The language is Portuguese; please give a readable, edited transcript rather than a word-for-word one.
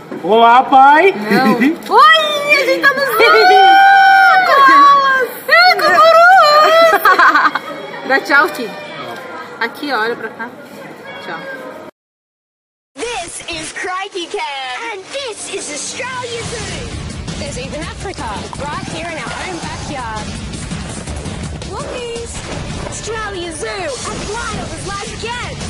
Olá, pai! Não. Oi, a gente tá no zoo! Koalas! Canguru! Dá tchau, Kid. Aqui, olha pra cá. Tchau. This is Crikey Cat, and this is Australia Zoo. There's even Africa, right here in our own backyard. Lookies! Australia Zoo, as wild as life gets.